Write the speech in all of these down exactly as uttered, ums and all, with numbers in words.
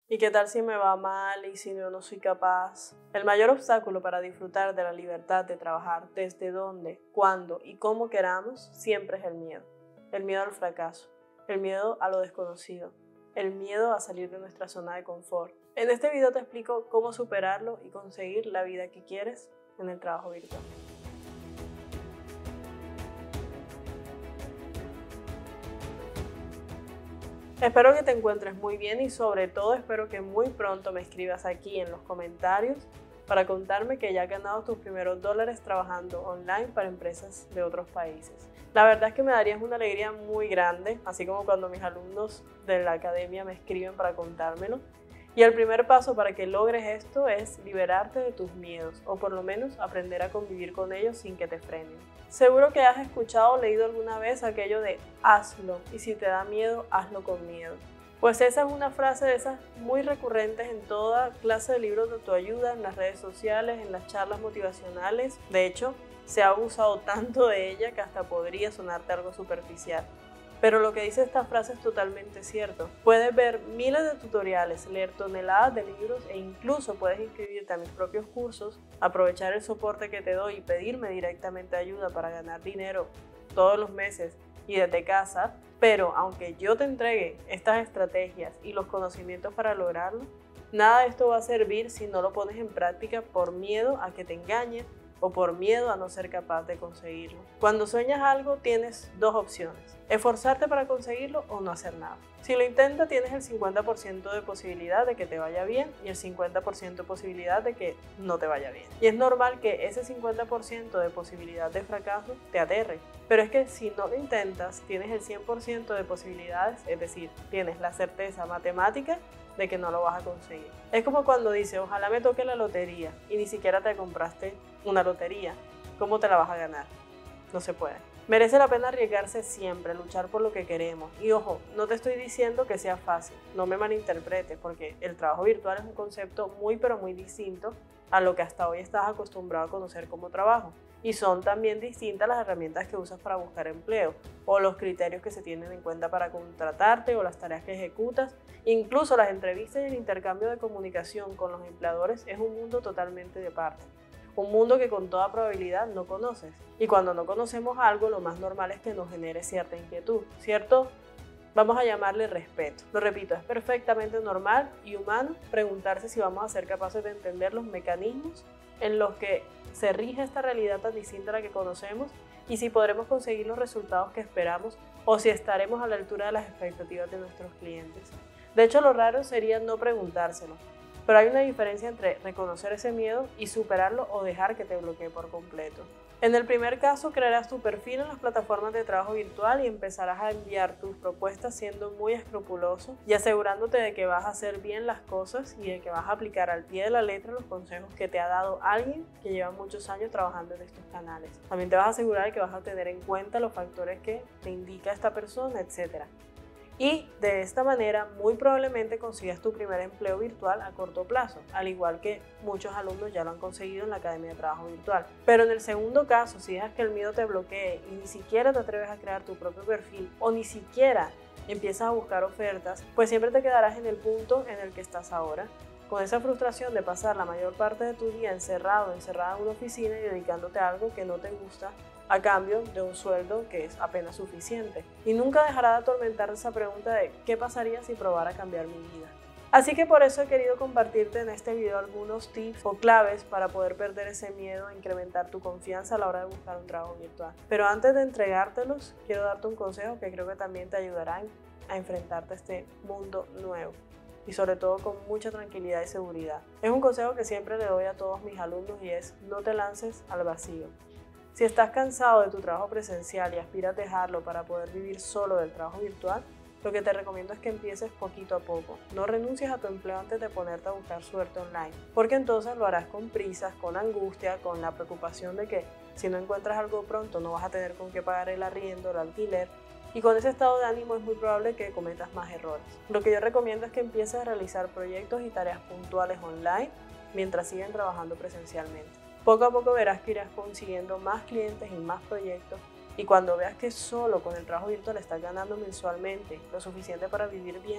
¿Y qué tal si me va mal y si yo no soy capaz? El mayor obstáculo para disfrutar de la libertad de trabajar desde donde, cuándo y cómo queramos siempre es el miedo. El miedo al fracaso, el miedo a lo desconocido, el miedo a salir de nuestra zona de confort. En este video te explico cómo superarlo y conseguir la vida que quieres en el trabajo virtual. Espero que te encuentres muy bien y sobre todo espero que muy pronto me escribas aquí en los comentarios para contarme que ya has ganado tus primeros dólares trabajando online para empresas de otros países. La verdad es que me darías una alegría muy grande, así como cuando mis alumnos de la academia me escriben para contármelo. Y el primer paso para que logres esto es liberarte de tus miedos, o por lo menos aprender a convivir con ellos sin que te frenen. Seguro que has escuchado o leído alguna vez aquello de hazlo, y si te da miedo, hazlo con miedo. Pues esa es una frase de esas muy recurrentes en toda clase de libros de autoayuda, en las redes sociales, en las charlas motivacionales. De hecho, se ha abusado tanto de ella que hasta podría sonarte algo superficial. Pero lo que dice esta frase es totalmente cierto. Puedes ver miles de tutoriales, leer toneladas de libros e incluso puedes inscribirte a mis propios cursos, aprovechar el soporte que te doy y pedirme directamente ayuda para ganar dinero todos los meses y desde casa. Pero aunque yo te entregue estas estrategias y los conocimientos para lograrlo, nada de esto va a servir si no lo pones en práctica por miedo a que te engañen o por miedo a no ser capaz de conseguirlo. Cuando sueñas algo tienes dos opciones: esforzarte para conseguirlo o no hacer nada. Si lo intentas tienes el cincuenta por ciento de posibilidad de que te vaya bien y el cincuenta por ciento de posibilidad de que no te vaya bien. Y es normal que ese cincuenta por ciento de posibilidad de fracaso te aterre. Pero es que si no lo intentas tienes el cien por ciento de posibilidades, es decir, tienes la certeza matemática de que no lo vas a conseguir. Es como cuando dices, ojalá me toque la lotería y ni siquiera te compraste una lotería. ¿Cómo te la vas a ganar? No se puede. Merece la pena arriesgarse siempre, luchar por lo que queremos. Y ojo, no te estoy diciendo que sea fácil, no me malinterpretes, porque el trabajo virtual es un concepto muy pero muy distinto a lo que hasta hoy estás acostumbrado a conocer como trabajo. Y son también distintas las herramientas que usas para buscar empleo, o los criterios que se tienen en cuenta para contratarte, o las tareas que ejecutas. Incluso las entrevistas y el intercambio de comunicación con los empleadores es un mundo totalmente de aparte. Un mundo que con toda probabilidad no conoces. Y cuando no conocemos algo, lo más normal es que nos genere cierta inquietud, ¿cierto? Vamos a llamarle respeto. Lo repito, es perfectamente normal y humano preguntarse si vamos a ser capaces de entender los mecanismos en los que se rige esta realidad tan distinta a la que conocemos y si podremos conseguir los resultados que esperamos o si estaremos a la altura de las expectativas de nuestros clientes. De hecho, lo raro sería no preguntárselo. Pero hay una diferencia entre reconocer ese miedo y superarlo o dejar que te bloquee por completo. En el primer caso, crearás tu perfil en las plataformas de trabajo virtual y empezarás a enviar tus propuestas siendo muy escrupuloso y asegurándote de que vas a hacer bien las cosas y de que vas a aplicar al pie de la letra los consejos que te ha dado alguien que lleva muchos años trabajando en estos canales. También te vas a asegurar de que vas a tener en cuenta los factores que te indica esta persona, etcétera. Y de esta manera muy probablemente consigas tu primer empleo virtual a corto plazo, al igual que muchos alumnos ya lo han conseguido en la Academia de Trabajo Virtual. Pero en el segundo caso, si dejas que el miedo te bloquee y ni siquiera te atreves a crear tu propio perfil o ni siquiera empiezas a buscar ofertas, pues siempre te quedarás en el punto en el que estás ahora, con esa frustración de pasar la mayor parte de tu día encerrado, encerrada en una oficina y dedicándote a algo que no te gusta, a cambio de un sueldo que es apenas suficiente. Y nunca dejará de atormentar esa pregunta de ¿qué pasaría si probara cambiar mi vida? Así que por eso he querido compartirte en este video algunos tips o claves para poder perder ese miedo e incrementar tu confianza a la hora de buscar un trabajo virtual. Pero antes de entregártelos, quiero darte un consejo que creo que también te ayudará a enfrentarte a este mundo nuevo y sobre todo con mucha tranquilidad y seguridad. Es un consejo que siempre le doy a todos mis alumnos y es: no te lances al vacío. Si estás cansado de tu trabajo presencial y aspiras a dejarlo para poder vivir solo del trabajo virtual, lo que te recomiendo es que empieces poquito a poco. No renuncies a tu empleo antes de ponerte a buscar suerte online, porque entonces lo harás con prisas, con angustia, con la preocupación de que si no encuentras algo pronto no vas a tener con qué pagar el arriendo, el alquiler, y con ese estado de ánimo es muy probable que cometas más errores. Lo que yo recomiendo es que empieces a realizar proyectos y tareas puntuales online mientras siguen trabajando presencialmente. Poco a poco verás que irás consiguiendo más clientes y más proyectos, y cuando veas que solo con el trabajo virtual estás ganando mensualmente lo suficiente para vivir bien,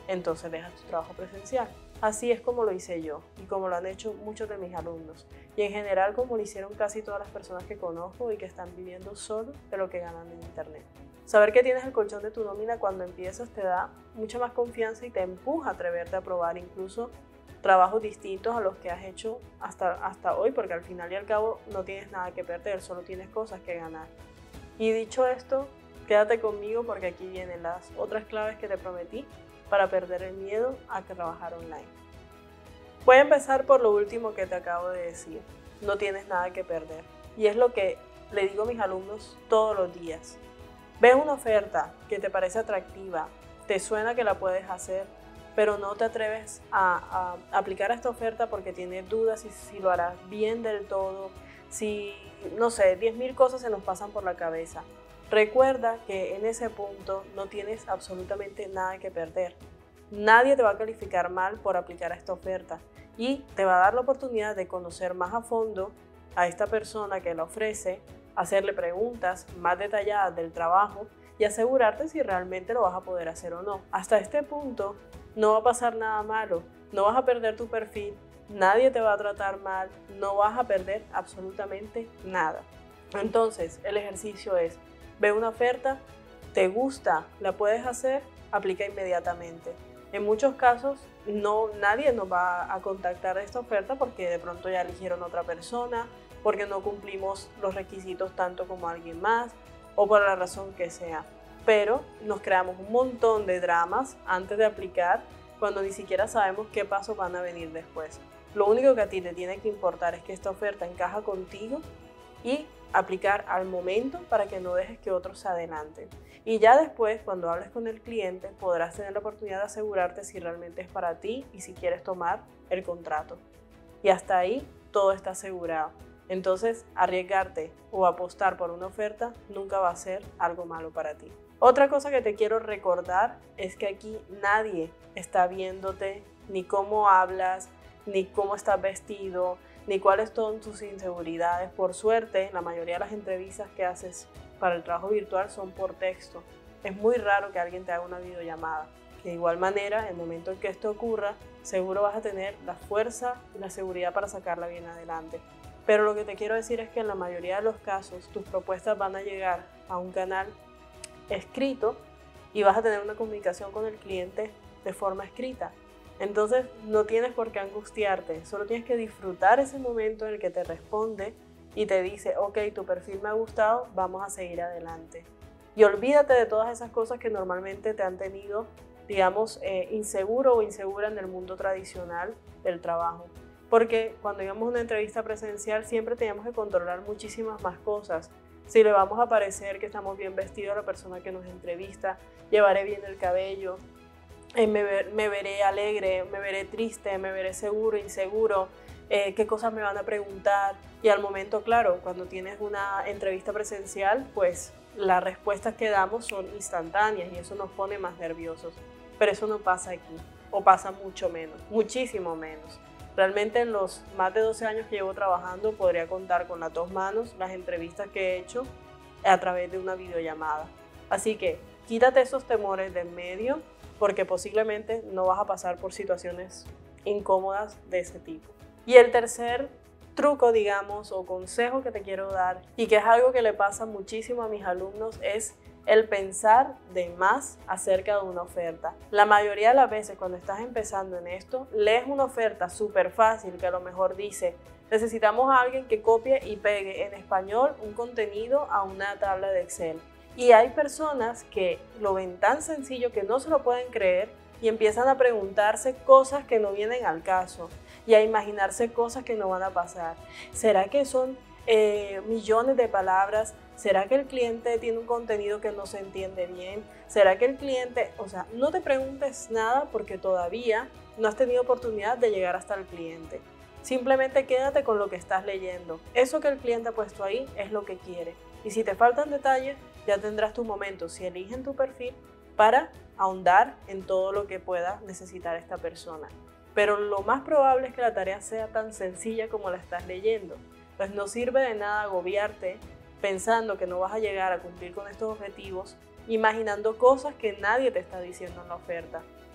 entonces dejas tu trabajo presencial. Así es como lo hice yo y como lo han hecho muchos de mis alumnos y en general como lo hicieron casi todas las personas que conozco y que están viviendo solo de lo que ganan en internet. Saber que tienes el colchón de tu nómina cuando empiezas te da mucha más confianza y te empuja a atreverte a probar incluso trabajos distintos a los que has hecho hasta, hasta hoy, porque al final y al cabo no tienes nada que perder, solo tienes cosas que ganar. Y dicho esto, quédate conmigo porque aquí vienen las otras claves que te prometí para perder el miedo a trabajar online. Voy a empezar por lo último que te acabo de decir. No tienes nada que perder. Y es lo que le digo a mis alumnos todos los días. Ves una oferta que te parece atractiva, te suena que la puedes hacer, pero no te atreves a, a aplicar a esta oferta porque tienes dudas si, si lo harás bien del todo, si, no sé, diez mil cosas se nos pasan por la cabeza. Recuerda que en ese punto no tienes absolutamente nada que perder. Nadie te va a calificar mal por aplicar a esta oferta y te va a dar la oportunidad de conocer más a fondo a esta persona que la ofrece, hacerle preguntas más detalladas del trabajo y asegurarte si realmente lo vas a poder hacer o no. Hasta este punto no va a pasar nada malo, no vas a perder tu perfil, nadie te va a tratar mal, no vas a perder absolutamente nada. Entonces, el ejercicio es: ve una oferta, te gusta, la puedes hacer, aplica inmediatamente. En muchos casos no, nadie nos va a contactar de esta oferta porque de pronto ya eligieron otra persona, porque no cumplimos los requisitos tanto como alguien más o por la razón que sea. Pero nos creamos un montón de dramas antes de aplicar cuando ni siquiera sabemos qué pasos van a venir después. Lo único que a ti te tiene que importar es que esta oferta encaja contigo y aplicar al momento para que no dejes que otros se adelanten. Y ya después, cuando hables con el cliente, podrás tener la oportunidad de asegurarte si realmente es para ti y si quieres tomar el contrato. Y hasta ahí todo está asegurado. Entonces, arriesgarte o apostar por una oferta nunca va a ser algo malo para ti. Otra cosa que te quiero recordar es que aquí nadie está viéndote, ni cómo hablas, ni cómo estás vestido, ni cuáles son tus inseguridades. Por suerte, la mayoría de las entrevistas que haces para el trabajo virtual son por texto. Es muy raro que alguien te haga una videollamada. De igual manera, en el momento en que esto ocurra, seguro vas a tener la fuerza y la seguridad para sacarla bien adelante. Pero lo que te quiero decir es que en la mayoría de los casos, tus propuestas van a llegar a un canal escrito y vas a tener una comunicación con el cliente de forma escrita. Entonces no tienes por qué angustiarte, solo tienes que disfrutar ese momento en el que te responde y te dice: ok, tu perfil me ha gustado, vamos a seguir adelante. Y olvídate de todas esas cosas que normalmente te han tenido, digamos, eh, inseguro o insegura en el mundo tradicional del trabajo. Porque cuando íbamos a una entrevista presencial siempre teníamos que controlar muchísimas más cosas. Si le vamos a parecer que estamos bien vestidos a la persona que nos entrevista, llevaré bien el cabello, eh, me, ver, me veré alegre, me veré triste, me veré seguro, inseguro, eh, qué cosas me van a preguntar. Y al momento, claro, cuando tienes una entrevista presencial, pues las respuestas que damos son instantáneas y eso nos pone más nerviosos. Pero eso no pasa aquí, o pasa mucho menos, muchísimo menos. Realmente en los más de doce años que llevo trabajando podría contar con las dos manos las entrevistas que he hecho a través de una videollamada. Así que quítate esos temores de en medio porque posiblemente no vas a pasar por situaciones incómodas de ese tipo. Y el tercer truco, digamos, o consejo que te quiero dar y que es algo que le pasa muchísimo a mis alumnos es el pensar de más acerca de una oferta. La mayoría de las veces cuando estás empezando en esto, lees una oferta súper fácil que a lo mejor dice: necesitamos a alguien que copie y pegue en español un contenido a una tabla de Excel. Y hay personas que lo ven tan sencillo que no se lo pueden creer y empiezan a preguntarse cosas que no vienen al caso y a imaginarse cosas que no van a pasar. ¿Será que son eh, millones de palabras? ¿Será que el cliente tiene un contenido que no se entiende bien? ¿Será que el cliente...? O sea, no te preguntes nada porque todavía no has tenido oportunidad de llegar hasta el cliente. Simplemente quédate con lo que estás leyendo. Eso que el cliente ha puesto ahí es lo que quiere. Y si te faltan detalles, ya tendrás tu momento, si eligen tu perfil, para ahondar en todo lo que pueda necesitar esta persona. Pero lo más probable es que la tarea sea tan sencilla como la estás leyendo. Pues no sirve de nada agobiarte pensando que no vas a llegar a cumplir con estos objetivos, imaginando cosas que nadie te está diciendo en la oferta.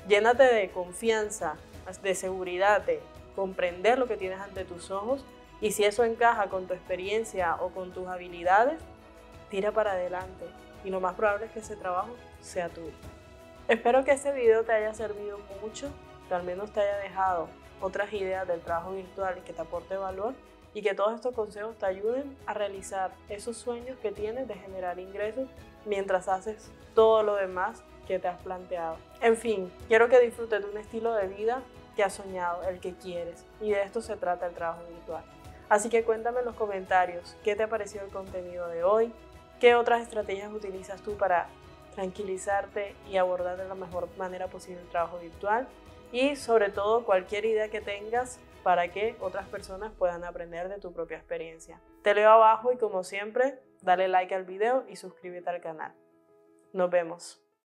Llénate de confianza, de seguridad, de comprender lo que tienes ante tus ojos, y si eso encaja con tu experiencia o con tus habilidades, tira para adelante y lo más probable es que ese trabajo sea tuyo. Espero que este video te haya servido mucho, que al menos te haya dejado otras ideas del trabajo virtual y que te aporte valor, y que todos estos consejos te ayuden a realizar esos sueños que tienes de generar ingresos mientras haces todo lo demás que te has planteado. En fin, quiero que disfrutes de un estilo de vida que has soñado, el que quieres, y de esto se trata el trabajo virtual. Así que cuéntame en los comentarios qué te ha parecido el contenido de hoy, qué otras estrategias utilizas tú para tranquilizarte y abordar de la mejor manera posible el trabajo virtual, y sobre todo cualquier idea que tengas para que otras personas puedan aprender de tu propia experiencia. Te leo abajo y como siempre, dale like al video y suscríbete al canal. Nos vemos.